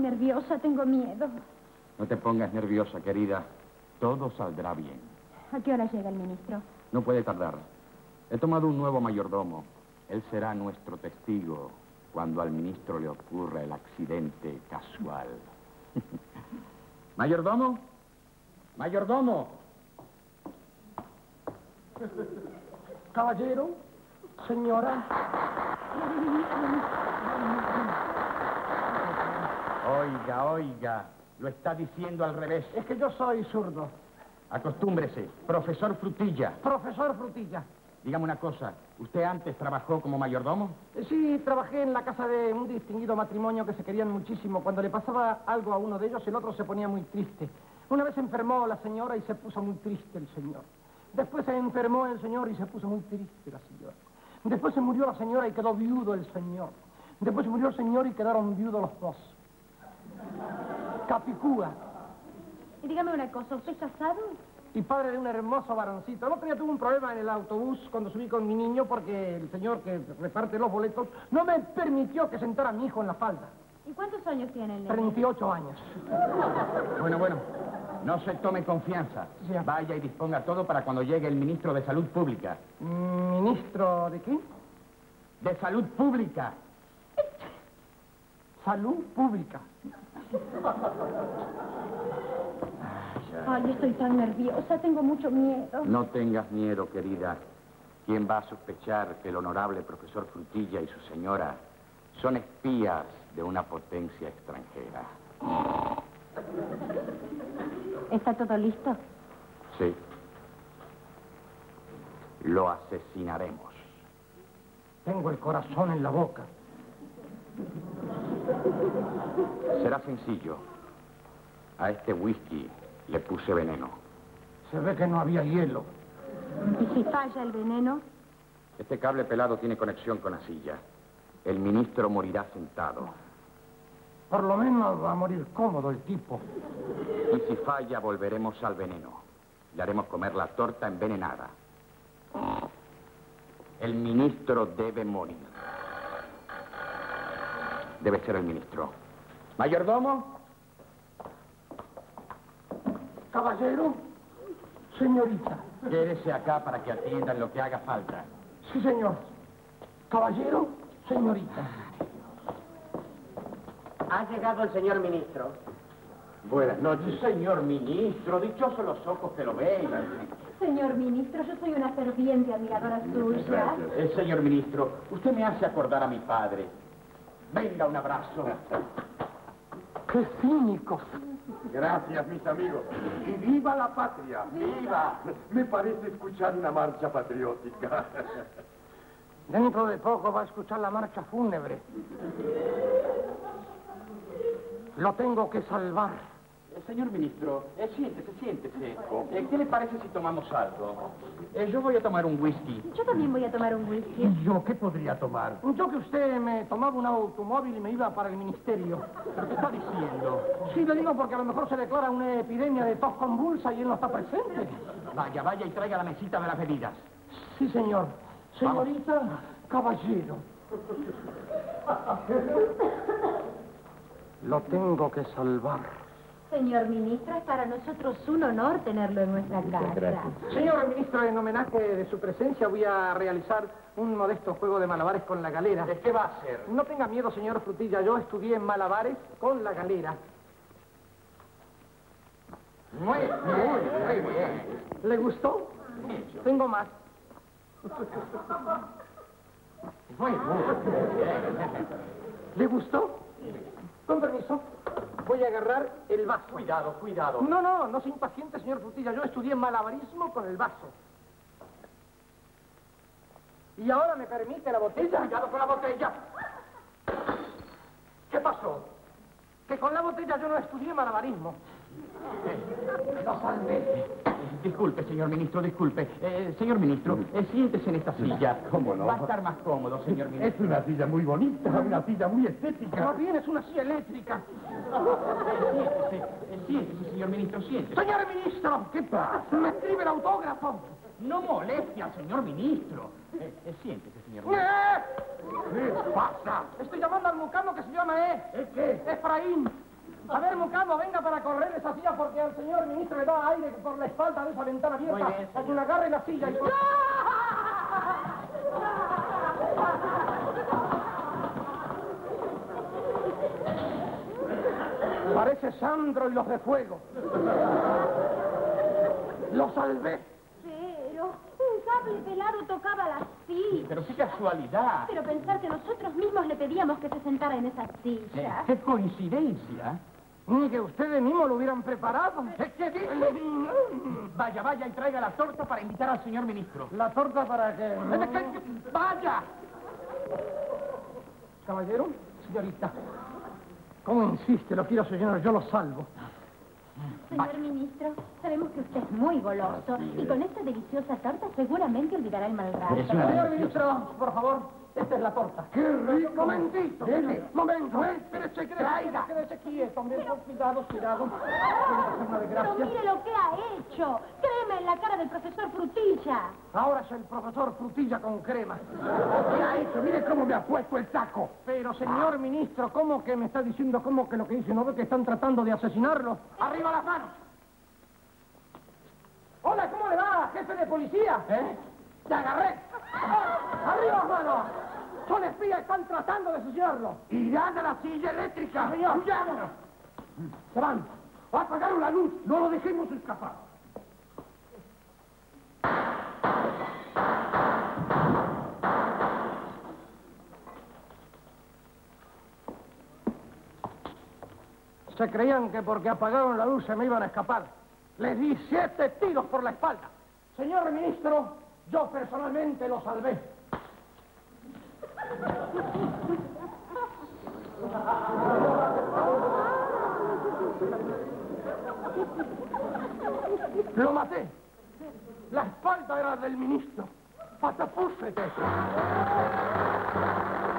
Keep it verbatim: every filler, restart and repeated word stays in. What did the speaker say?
nerviosa, tengo miedo. No te pongas nerviosa, querida. Todo saldrá bien. ¿A qué hora llega el ministro? No puede tardar. He tomado un nuevo mayordomo. Él será nuestro testigo cuando al ministro le ocurra el accidente casual. ¿Mayordomo? ¡Mayordomo! Caballero, señora. Oiga, oiga. Lo está diciendo al revés. Es que yo soy zurdo. Acostúmbrese. Profesor Frutilla. Profesor Frutilla. Dígame una cosa. ¿Usted antes trabajó como mayordomo? Eh, Sí, trabajé en la casa de un distinguido matrimonio que se querían muchísimo. Cuando le pasaba algo a uno de ellos, el otro se ponía muy triste. Una vez se enfermó la señora y se puso muy triste el señor. Después se enfermó el señor y se puso muy triste la señora. Después se murió la señora y quedó viudo el señor. Después se murió el señor y quedaron viudos los dos. Capicúa. Y dígame una cosa, ¿usted es casado? Y padre de un hermoso varoncito. El otro día tuve un problema en el autobús cuando subí con mi niño porque el señor que reparte los boletos no me permitió que sentara a mi hijo en la falda. ¿Y cuántos años tiene el nene? treinta y ocho años. Bueno, bueno. No se tome confianza. Sí. Vaya y disponga todo para cuando llegue el ministro de Salud Pública. ¿Ministro de qué? ¡De Salud Pública! Salud Pública. Ay, estoy tan nerviosa, tengo mucho miedo. No tengas miedo, querida. ¿Quién va a sospechar que el honorable profesor Frutilla y su señora son espías de una potencia extranjera? ¿Está todo listo? Sí. Lo asesinaremos. Tengo el corazón en la boca. Será sencillo. A este whisky le puse veneno. Se ve que no había hielo. ¿Y si falla el veneno? Este cable pelado tiene conexión con la silla. El ministro morirá sentado. Por lo menos va a morir cómodo el tipo. Y si falla, volveremos al veneno. Le haremos comer la torta envenenada. El ministro debe morir. Debe ser el ministro. ¿Mayordomo? Caballero, señorita. Quédese acá para que atiendan lo que haga falta. Sí, señor. Caballero, señorita. Ha llegado el señor ministro. Buenas noches, señor ministro. Dichosos los ojos que lo ven. Señor ministro, yo soy una ferviente admiradora suya. Eh, señor ministro, usted me hace acordar a mi padre. Venga, un abrazo. ¡Qué cínicos! Gracias, mis amigos. ¡Y viva la patria! ¡Viva! Me parece escuchar una marcha patriótica. Dentro de poco va a escuchar la marcha fúnebre. Lo tengo que salvar. Eh, señor ministro, eh, siéntese, siéntese. Eh, ¿Qué le parece si tomamos algo? Eh, yo voy a tomar un whisky. Yo también voy a tomar un whisky. ¿Y yo qué podría tomar? Yo que usted me tomaba un automóvil y me iba para el ministerio. ¿Pero qué está diciendo? Sí, le digo porque a lo mejor se declara una epidemia de tos convulsa y él no está presente. Vaya, vaya y traiga la mesita de las bebidas. Sí, señor. Señorita, caballero. Lo tengo que salvar. Señor ministro, es para nosotros un honor tenerlo en nuestra casa. Señor ministro, en homenaje de su presencia voy a realizar un modesto juego de malabares con la galera. ¿De qué va a ser? No tenga miedo, señor Frutilla, yo estudié en malabares con la galera. Muy bien, muy bien. ¿Le gustó? Tengo más. Muy bien. ¿Le gustó? Con permiso, voy a agarrar el vaso. Cuidado, cuidado. No, no, no se impaciente, señor Frutilla. Yo estudié malabarismo con el vaso. Y ahora me permite la botella. Cuidado con la botella. ¿Qué pasó? Que con la botella yo no estudié malabarismo. Lo salvé. Disculpe, señor ministro, disculpe. Eh, señor ministro, eh, siéntese en esta silla. ¿Cómo no? Va a estar más cómodo, señor Es ministro. una silla muy bonita, una silla muy Más estética. bien es una silla eléctrica. Siéntese, eh, siéntese, señor ministro, siéntese. Señor ministro, ¿Qué pasa? me escribe el autógrafo. No moleste al señor ministro. Eh, eh, siéntese, señor ministro. ¡Eh! ¿Qué pasa? Estoy llamando al mucamo que se llama E. ¿Eh, qué? Efraín. A ver, Mucamo, venga para correr esa silla porque al señor ministro le da aire por la espalda de esa ventana abierta. Muy bien, señor. Así una agarre la silla y... Parece Sandro y los de fuego. Lo salvé. Pero un cable pelado tocaba la silla. Pero qué casualidad. Pero pensar que nosotros mismos le pedíamos que se sentara en esa silla. Qué coincidencia. Ni que ustedes mismos lo hubieran preparado. ¿Qué, qué dice? Vaya, vaya y traiga la torta para invitar al señor ministro. ¿La torta para qué? ¡Vaya! Caballero, señorita. ¿Cómo insiste? Lo quiero, señor, yo lo salvo. Señor ministro, sabemos que usted es muy goloso y con esta deliciosa torta seguramente olvidará el mal rato. Señor ministro, por favor, esta es la torta. ¡Qué rico! Momentito. Dele. Momento, espérese, traiga. Quédese quieto, hombre. Cuidado, cuidado. Una Pero desgracia. mire lo que ha hecho. Créeme en la cara del profesor Frutilla. Ahora es el profesor Frutilla con crema. ¿Qué ha hecho? Mire cómo me ha puesto el saco. Pero, señor ministro, ¿cómo que me está diciendo cómo que lo que dice? ¿No ve que están tratando de asesinarlo? ¡Arriba las manos! Hola, ¿cómo le va, jefe de policía? ¿Eh? ¡Te agarré! ¡Arriba las manos! Son espías, están tratando de asesinarlo. Irán a la silla eléctrica. Señor. ¡Huyámonos! Se van. Apagaron la luz. No lo dejemos escapar. Se creían que porque apagaron la luz se me iban a escapar. Les di siete tiros por la espalda. Señor ministro, yo personalmente lo salvé. Lo maté. La espalda era del ministro. Patapúsete.